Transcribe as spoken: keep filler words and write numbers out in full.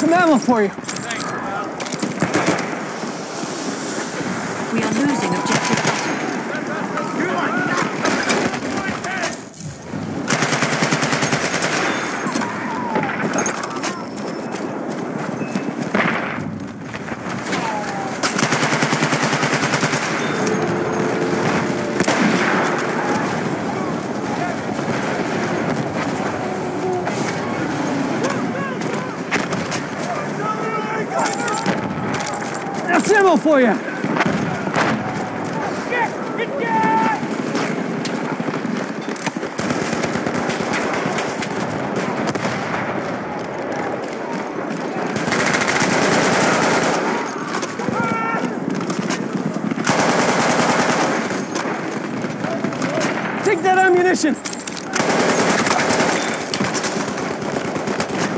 some ammo for you. Thanks, pal. We are losing objective Butter. That's ammo for you. Take that ammunition.